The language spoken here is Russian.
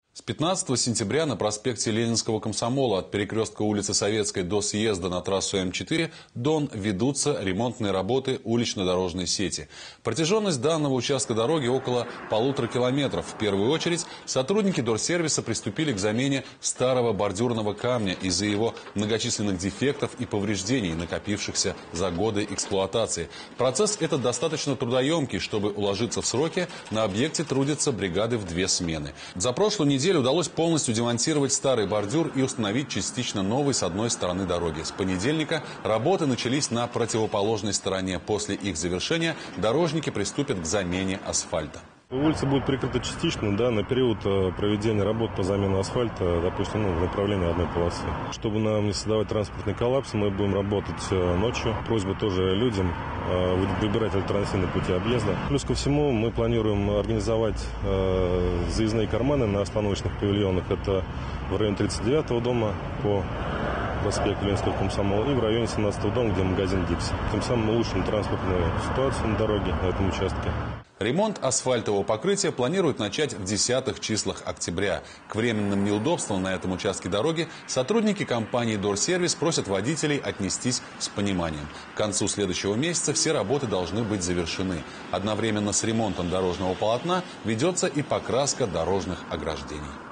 С 15 сентября на проспекте Ленинского комсомола от перекрестка улицы Советской до съезда на трассу М4 Дон ведутся ремонтные работы улично-дорожной сети. Протяженность данного участка дороги около 1,5 километров. В первую очередь сотрудники Дорсервиса приступили к замене старого бордюрного камня из-за его многочисленных дефектов и повреждений, накопившихся за годы эксплуатации. Процесс этот достаточно трудоемкий. Чтобы уложиться в сроки, на объекте трудятся бригады в 2 смены. За прошлую неделю удалось полностью демонтировать старый бордюр и установить частично новый с одной стороны дороги. С понедельника работы начались на противоположной стороне. После их завершения дорожники приступят к замене асфальта. Улица будет прикрыта частично, на период проведения работ по замене асфальта, допустим, в направлении одной полосы. Чтобы нам не создавать транспортный коллапс, мы будем работать ночью. Просьба тоже людям выбирать альтернативные пути объезда. Плюс ко всему мы планируем организовать заездные карманы на остановочных павильонах. Это в районе 39-го дома по проспекту Ленинского комсомола и в районе 17-го дома, где магазин «Дипси». Тем самым улучшим транспортную ситуацию на дороге на этом участке. Ремонт асфальтового покрытия планируют начать в 10-х числах октября. К временным неудобствам на этом участке дороги сотрудники компании Дорсервис просят водителей отнестись с пониманием. К концу следующего месяца все работы должны быть завершены. Одновременно с ремонтом дорожного полотна ведется и покраска дорожных ограждений.